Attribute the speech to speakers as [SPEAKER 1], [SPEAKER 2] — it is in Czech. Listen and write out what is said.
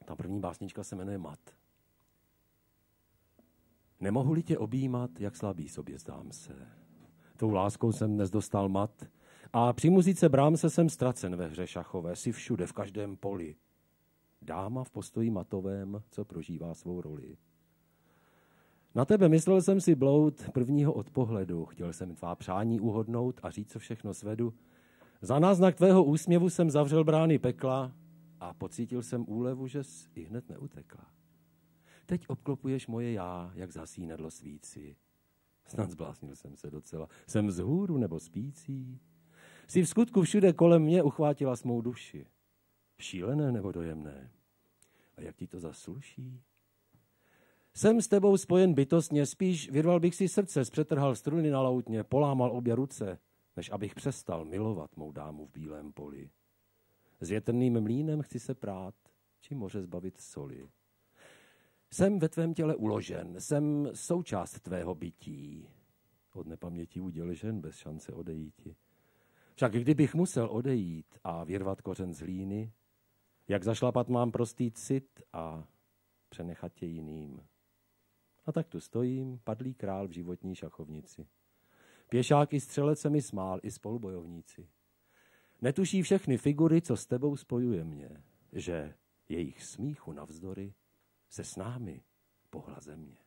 [SPEAKER 1] Ta první básnička se jmenuje Mat. Nemohu-li tě objímat, jak slabý sobě zdám se. Tou láskou jsem dnes dostal mat a při muzice Brahmse jsem ztracen ve hře šachové, si všude, v každém poli. Dáma v postoji matovém, co prožívá svou roli. Na tebe myslel jsem si bloud prvního od pohledu, chtěl jsem tvá přání uhodnout a říct, co všechno svedu. Za náznak tvého úsměvu jsem zavřel brány pekla a pocítil jsem úlevu, že jsi i hned neutekla. Teď obklopuješ moje já, jak zhasínadlo svíci. Snad zbláznil jsem se docela. Jsem vzhůru nebo spící? Jsi v skutku všude kolem mě uchvátila s mou duši. Šílené nebo dojemné? A jak ti to zasluší? Jsem s tebou spojen bytostně, spíš vyrval bych si srdce, zpřetrhal struny na loutně, polámal obě ruce, než abych přestal milovat mou dámu v bílém poli. S větrným mlýnem chci se prát, či moře zbavit soli. Jsem ve tvém těle uložen, jsem součást tvého bytí. Od nepaměti udělžen, bez šance odejíti. Však kdybych musel odejít a vyrvat kořen z hlíny, jak zašlapat mám prostý cit a přenechat tě jiným. A tak tu stojím, padlý král v životní šachovnici. Pěšák i střelec se mi smál, i spolubojovníci. Netuší všechny figury, co s tebou spojuje mě, že jejich smíchu navzdory se s námi pohla země.